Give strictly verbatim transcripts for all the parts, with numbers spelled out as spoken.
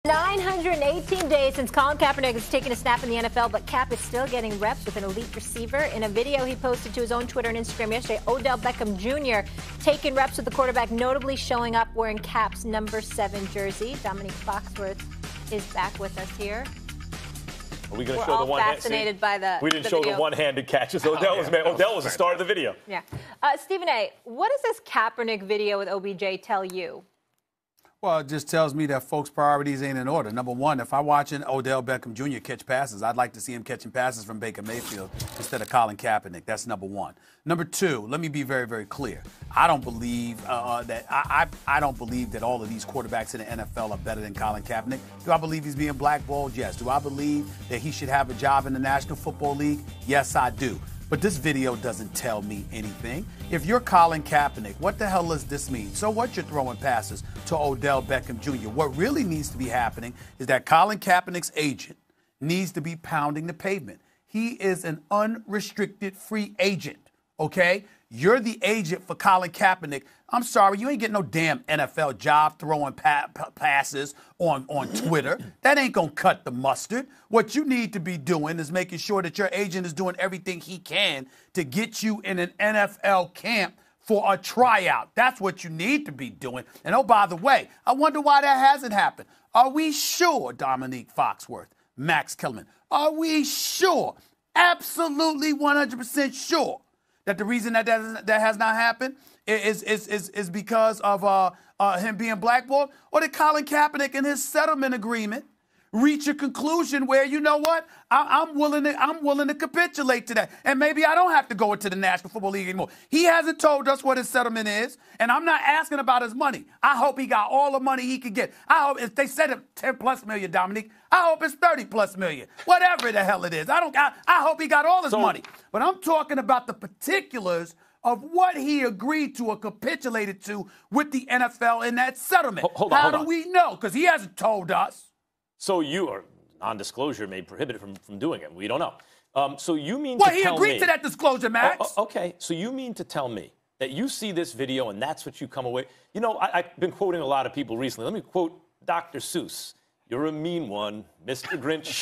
nine hundred eighteen days since Colin Kaepernick has taken a snap in the N F L, but Cap is still getting reps with an elite receiver. In a video he posted to his own Twitter and Instagram yesterday, Odell Beckham Junior taking reps with the quarterback, notably showing up wearing Cap's number seven jersey. Dominique Foxworth is back with us here. Are we going to We're show all the one fascinated hand, by the We didn't the show video. the one-handed catches. Odell, Oh, was, yeah. man, Odell was the star of the video. Yeah. Uh, Stephen A., what does this Kaepernick video with O B J tell you? Well, it just tells me that folks' priorities ain't in order. Number one, if I'm watching Odell Beckham Junior catch passes, I'd like to see him catching passes from Baker Mayfield instead of Colin Kaepernick. That's number one. Number two, let me be very, very clear. I don't believe uh, that I, I I don't believe that all of these quarterbacks in the N F L are better than Colin Kaepernick. Do I believe he's being blackballed? Yes. Do I believe that he should have a job in the National Football League? Yes, I do. But this video doesn't tell me anything. If you're Colin Kaepernick, what the hell does this mean? So what, you're throwing passes to Odell Beckham Junior What really needs to be happening is that Colin Kaepernick's agent needs to be pounding the pavement. He is an unrestricted free agent, okay? You're the agent for Colin Kaepernick. I'm sorry, you ain't getting no damn N F L job throwing pa- pa- passes on, on Twitter. That ain't going to cut the mustard. What you need to be doing is making sure that your agent is doing everything he can to get you in an N F L camp for a tryout. That's what you need to be doing. And oh, by the way, I wonder why that hasn't happened. Are we sure, Dominique Foxworth, Max Kellerman, are we sure, absolutely one hundred percent sure, that the reason that that, that has not happened is, is, is, is because of uh, uh, him being blackballed? Or did Colin Kaepernick in his settlement agreement reach a conclusion where, you know what, I, I'm willing to I'm willing to capitulate to that, and maybe I don't have to go into the National Football League anymore? He hasn't told us what his settlement is, and I'm not asking about his money. I hope he got all the money he could get. I hope, if they said it ten plus million, Dominique, I hope it's thirty plus million, whatever the hell it is. I don't. I, I hope he got all his So, money. But I'm talking about the particulars of what he agreed to or capitulated to with the N F L in that settlement. Hold, hold on, How hold do on. we know? Because he hasn't told us. So you are non-disclosure may prohibit it from, from doing it. We don't know. Um, so you mean Well, to he tell agreed me, to that disclosure, Max. Oh, oh, okay. So you mean to tell me that you see this video and that's what you come away? You know, I, I've been quoting a lot of people recently. Let me quote Doctor Seuss. You're a mean one, Mister Grinch.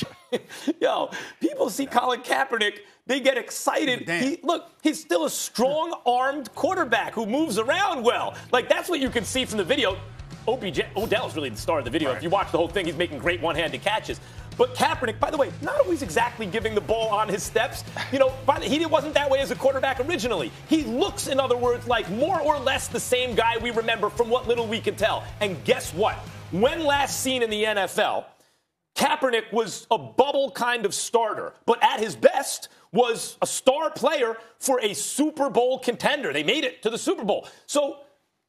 Yo, people see Colin Kaepernick, they get excited. He, look, he's still a strong-armed quarterback who moves around well. Like, that's what you can see from the video. O B J, Odell's really the star of the video. Right. If you watch the whole thing, he's making great one-handed catches. But Kaepernick, by the way, not always exactly giving the ball on his steps. You know, by the, he wasn't that way as a quarterback originally. He looks, in other words, like more or less the same guy we remember from what little we can tell. And guess what? When last seen in the N F L, Kaepernick was a bubble kind of starter, but at his best was a star player for a Super Bowl contender. They made it to the Super Bowl. So,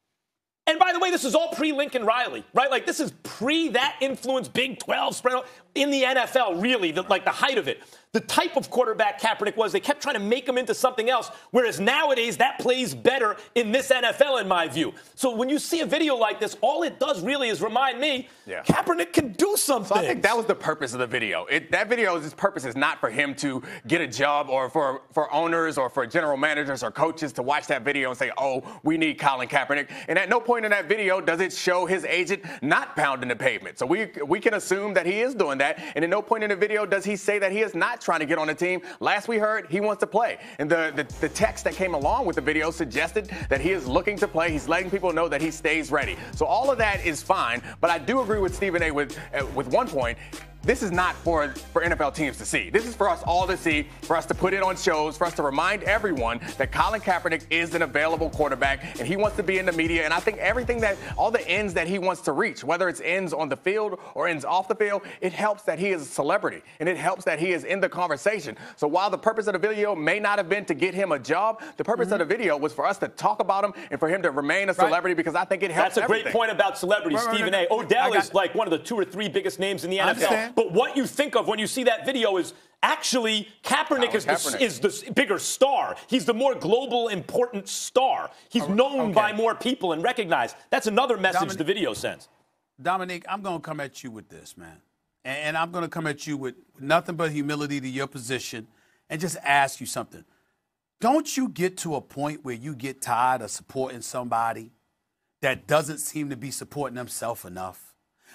and by the way, this is all pre-Lincoln Riley, right? Like, this is pre that influence, Big twelve spread in the N F L, really, the, like the height of it. The type of quarterback Kaepernick was, they kept trying to make him into something else, whereas nowadays that plays better in this N F L, in my view. So when you see a video like this, all it does really is remind me, Yeah. Kaepernick can do something. So I think that was the purpose of the video. It, that video's purpose is not for him to get a job or for, for owners or for general managers or coaches to watch that video and say, oh, we need Colin Kaepernick. And at no point in that video does it show his agent not pounding the pavement. So we we can assume that he is doing that. And at no point in the video does he say that he is not trying to get on the team. Last we heard, he wants to play. And the, the, the text that came along with the video suggested that he is looking to play. He's letting people know that he stays ready. So all of that is fine. But I do agree with Stephen A. with, uh, with one point. This is not for, for N F L teams to see. This is for us all to see, for us to put it on shows, for us to remind everyone that Colin Kaepernick is an available quarterback and he wants to be in the media. And I think everything that, all the ends that he wants to reach, whether it's ends on the field or ends off the field, it helps that he is a celebrity and it helps that he is in the conversation. So while the purpose of the video may not have been to get him a job, the purpose mm-hmm. of the video was for us to talk about him and for him to remain a celebrity, right? Because I think it helps That's a everything. great point about celebrities, Right, right, Stephen right. A. Odell got- is like one of the two or three biggest names in the N F L. understand. But what you think of when you see that video is actually Kaepernick is, Kaepernick. The, is the bigger star. He's the more global, important star. He's known okay. by more people and recognized. That's another message Dominic- the video sends. Dominique, I'm going to come at you with this, man. And, and I'm going to come at you with nothing but humility to your position and just ask you something. Don't you get to a point where you get tired of supporting somebody that doesn't seem to be supporting themselves enough?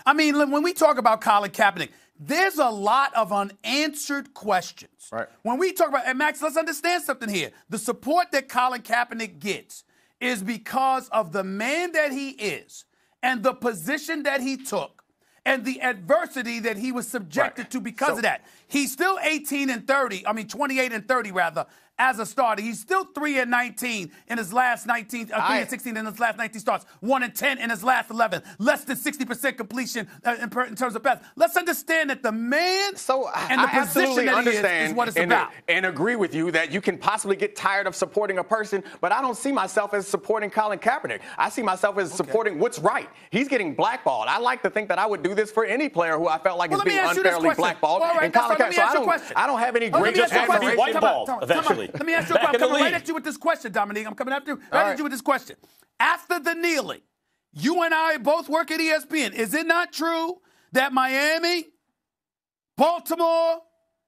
I mean, when we talk about Colin Kaepernick, there's a lot of unanswered questions. Right. When we talk about, and Max, let's understand something here. The support that Colin Kaepernick gets is because of the man that he is and the position that he took and the adversity that he was subjected right. to because so, of that. He's still eighteen and thirty, I mean twenty-eight and thirty rather, as a starter. He's still three and nineteen in his last nineteen, uh, three I, and sixteen in his last nineteen starts, one and ten in his last eleven, less than sixty percent completion uh, in, per, in terms of pass. Let's understand that the man so and the I position that understand he is, is what it's and, about. And agree with you that you can possibly get tired of supporting a person, but I don't see myself as supporting Colin Kaepernick. I see myself as okay. supporting what's right. He's getting blackballed. I like to think that I would do this for any player who I felt like well, is being unfairly blackballed. Well, right, and Colin Kaepernick. So I don't, I don't have any oh, great admiration. Whiteball, eventually. Let me ask you a question. I'm coming right at you with this question, Dominique. I'm coming after you, right right. at you with this question. After the kneeling, you and I both work at E S P N. Is it not true that Miami, Baltimore,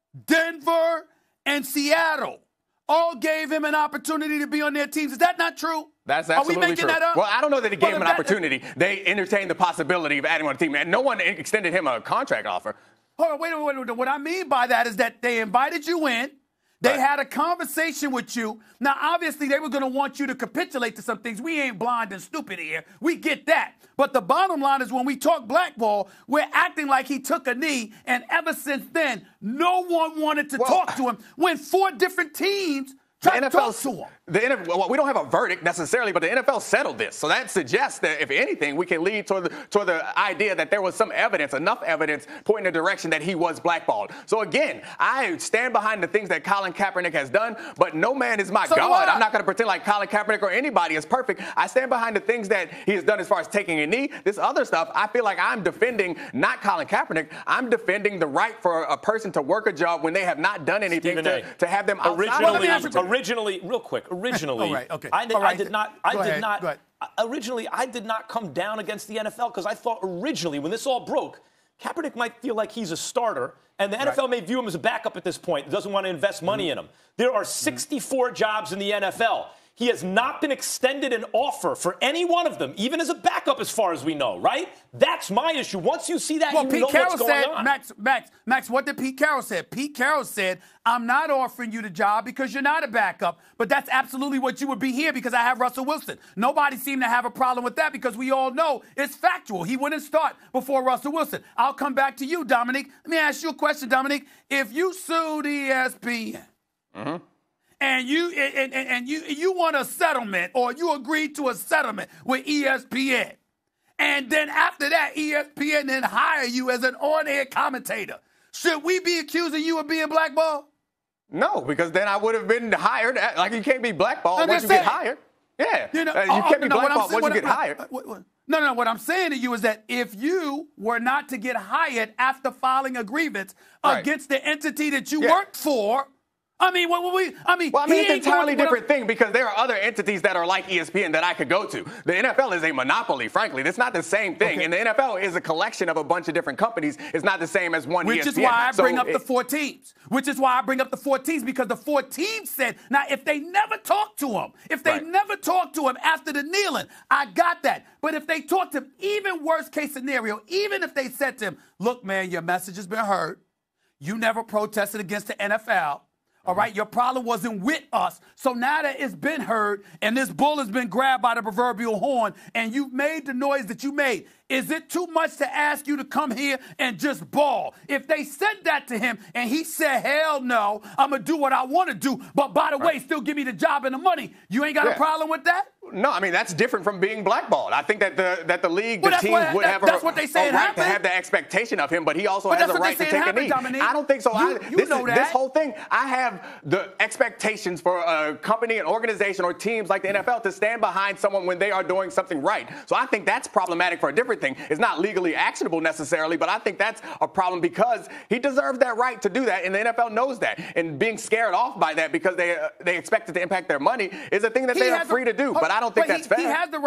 Denver, and Seattle all gave him an opportunity to be on their teams? Is that not true? That's absolutely Are we making true. That up? Well, I don't know that he gave well, him an that, opportunity. They entertained the possibility of adding on a team, and no one extended him a contract offer. Hold on, wait, wait, wait. What I mean by that is that they invited you in. They right. had a conversation with you. Now, obviously, they were going to want you to capitulate to some things. We ain't blind and stupid here. We get that. But the bottom line is when we talk blackball, we're acting like he took a knee. And ever since then, no one wanted to well, talk to him when four different teams tried to talk to him. The N F L, well, we don't have a verdict necessarily, but the N F L settled this. So that suggests that, if anything, we can lead toward the, toward the idea that there was some evidence, enough evidence, pointing in the direction that he was blackballed. So, again, I stand behind the things that Colin Kaepernick has done, but no man is my so God. what? I'm not going to pretend like Colin Kaepernick or anybody is perfect. I stand behind the things that he has done as far as taking a knee. This other stuff, I feel like I'm defending not Colin Kaepernick. I'm defending the right for a person to work a job when they have not done anything to, to have them outside originally, of the originally, real quick, originally. Oh, right. Okay. I did, right. I did not. I Go did ahead. not. Originally, I did not come down against the N F L because I thought originally, when this all broke, Kaepernick might feel like he's a starter, and the N F L right. may view him as a backup at this point. Doesn't want to invest money mm-hmm. in him. There are sixty-four mm-hmm. jobs in the N F L. He has not been extended an offer for any one of them, even as a backup, as far as we know, right? That's my issue. Once you see that, well, you Pete know Carroll what's going said, on. Max, Max, Max, what did Pete Carroll say? Pete Carroll said, I'm not offering you the job because you're not a backup, but that's absolutely what you would be here because I have Russell Wilson. Nobody seemed to have a problem with that because we all know it's factual. He wouldn't start before Russell Wilson. I'll come back to you, Dominique. Let me ask you a question, Dominique. If you sued E S P N, mm-hmm. and you and, and, and you you want a settlement or you agreed to a settlement with E S P N, and then after that, E S P N then hire you as an on-air commentator, should we be accusing you of being blackballed? No, because then I would have been hired. Like, you can't be blackballed I'm once you saying. get hired. Yeah. You, know, uh, you oh, can't be no, blackballed saying, once you get I, hired. What, what, no, no, what I'm saying to you is that if you were not to get hired after filing a grievance right. against the entity that you yeah. worked for, I mean, what, what we, I mean, well, I mean, it's an entirely going, different thing because there are other entities that are like E S P N that I could go to. The N F L is a monopoly, frankly. It's not the same thing. Okay. And the N F L is a collection of a bunch of different companies. It's not the same as one Which E S P N. Which is why I so bring up it, the four teams. Which is why I bring up the four teams because the four teams said, now, if they never talked to him, if they right. never talked to him after the kneeling, I got that. But if they talked to him, even worst case scenario, even if they said to him, look, man, your message has been heard. You never protested against the N F L. All right, your problem wasn't with us. So now that it's been heard and this bull has been grabbed by the proverbial horn and you've made the noise that you made, is it too much to ask you to come here and just ball? If they said that to him and he said, hell no, I'm going to do what I want to do, but by the right. way, still give me the job and the money, you ain't got yeah. a problem with that? No, I mean, that's different from being blackballed. I think that the that the league, well, the teams what, would that, have a, that's what they say a right happened. to have the expectation of him, but he also but has a right to take happened, a knee. Dominique. I don't think so. You, I, you this, know that. This whole thing, I have the expectations for a company, an organization, or teams like the N F L to stand behind someone when they are doing something right. So I think that's problematic for a different thing. It's not legally actionable necessarily, but I think that's a problem because he deserves that right to do that, and the N F L knows that. And being scared off by that because they uh, they expect it to impact their money is a thing that he they are free the, to do, but I don't think that's he, fair. He has the right.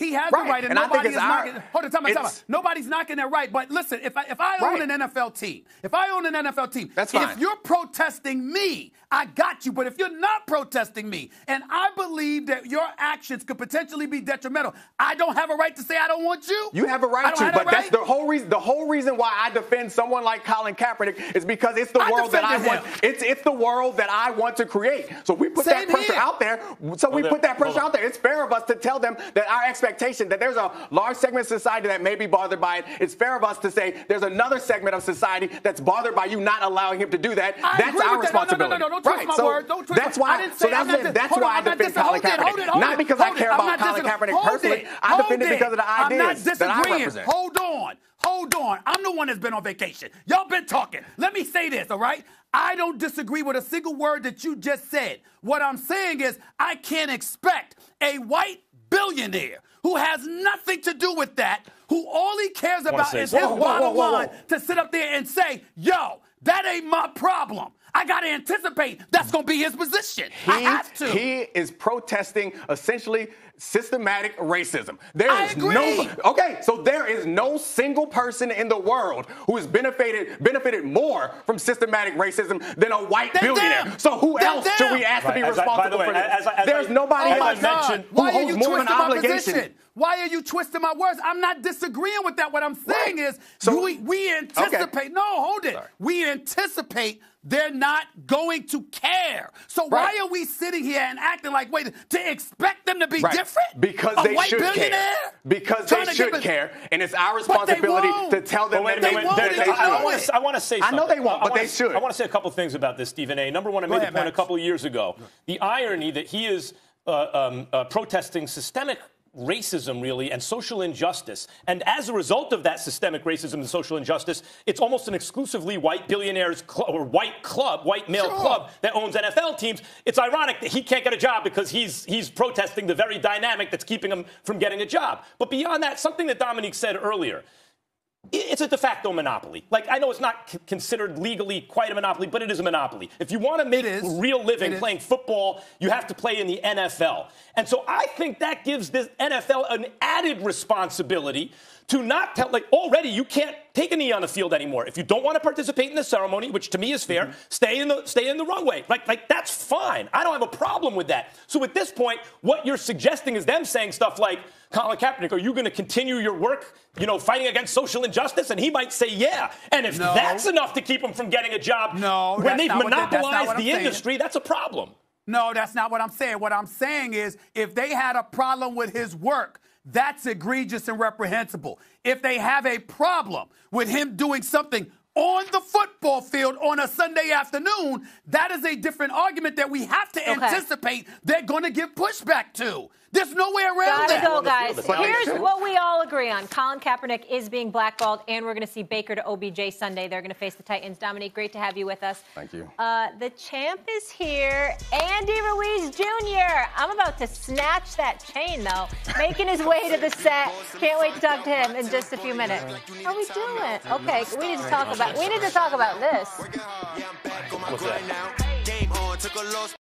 He has Right. the right, and, And I think nobody it's is our- knocking. Hold on, time out, time it's- out. Nobody's knocking that right. But listen, if I if I own Right. an N F L team, if I own an N F L team, That's fine. if you're protesting me, I got you. But if you're not protesting me, and I believe that your actions could potentially be detrimental, I don't have a right to say I don't want you. You have a I right don't to, have but that that's right? the whole reason. The whole reason why I defend someone like Colin Kaepernick is because it's the I world that I defended want. him. It's it's the world that I want to create. So we put Same that pressure here. out there. So we Hold put that it. pressure Hold out there. It's fair of us to tell them that our expectation that there's a large segment of society that may be bothered by it. It's fair of us to say there's another segment of society that's bothered by you not allowing him to do that. I That's agree our with that. No, no, no, responsibility. no, no, don't twist right. my so words. Don't twist that's my- I why. didn't So say- I'm that's not the- dis- that's hold why on, I I'm not defend dis- Colin hold it, hold Kaepernick. it, hold Not it, because I hold care it. I'm about not Colin dis- Kaepernick hold personally. it, I hold defend it it. because of the I'm not ideas that I disagreeing. represent. Hold on. Hold on. I'm the one that's been on vacation. Y'all been talking. Let me say this, all right? I don't disagree with a single word that you just said. What I'm saying is I can't expect a white billionaire who has nothing to do with that, who all he cares about say is something. his Whoa, whoa, bottom whoa, whoa, line, whoa. to sit up there and say, yo, that ain't my problem. I got to anticipate that's going to be his position. He, I have to. he is protesting essentially systematic racism. There I is agree. no okay, so there is no single person in the world who has benefited benefited more from systematic racism than a white Than billionaire. them. So who Than else them. should we ask to be Right. As I- by responsible the way, for this? as I- as There's I- nobody as Oh I else my God. mentioned- who Why are holds you more of an twisting my obligation. position? Why are you twisting my words? I'm not disagreeing with that. What I'm saying Right. is So- we, we anticipate. Okay. No, hold it. Sorry. We anticipate they're not going to care. So why Right. are we sitting here and acting like, wait, to expect them to be Right. different? Because a they white should billionaire? care. Because Trying they to should give it- care, and it's our But they responsibility won't. to tell them But wait a that minute, they, won't, that and they you I, know I should. want it. to. I want to say. I know something. they won't, I but wanna- they should. I want to say a couple things about this, Stephen A. Number one, I Go made ahead, the point Max. a couple of years ago. The irony that he is uh, um, uh, protesting systemic racism, really, and social injustice. And as a result of that systemic racism and social injustice, it's almost an exclusively white billionaires cl- or white club, white male Sure. club that owns N F L teams. It's ironic that he can't get a job because he's he's protesting the very dynamic that's keeping him from getting a job. But beyond that, something that Dominique said earlier. It's a de facto monopoly. Like, I know it's not c- considered legally quite a monopoly, but it is a monopoly. If you want to make It a is. real living It is. playing football, you have to play in the N F L. And so I think that gives this N F L an added responsibility to not tell, like, already you can't take a knee on the field anymore. If you don't want to participate in the ceremony, which to me is fair, mm-hmm. stay in the stay in the runway. Like, like that's fine. I don't have a problem with that. So at this point, what you're suggesting is them saying stuff like, Colin Kaepernick, are you going to continue your work, you know, fighting against social injustice? And he might say, yeah. And if No. that's enough to keep him from getting a job No, when that's they've not what they- that's not monopolized what I'm the saying. industry, that's a problem. No, that's not what I'm saying. What I'm saying is if they had a problem with his work, that's egregious and reprehensible. If they have a problem with him doing something on the football field on a Sunday afternoon, that is a different argument that we have to Okay. anticipate they're going to give pushback to. There's no way around Gotta that. go, guys. That's how Here's they should. what we all agree on. Colin Kaepernick is being blackballed, and we're going to see Baker to O B J Sunday. They're going to face the Titans. Dominique, great to have you with us. Thank you. Uh, the champ is here. Andy Ruiz Junior I'm about to snatch that chain, though. Making his way to the set. Can't wait to talk to him in just a few minutes. How are we doing? Okay, we need to talk about. We need to talk about this. What's that?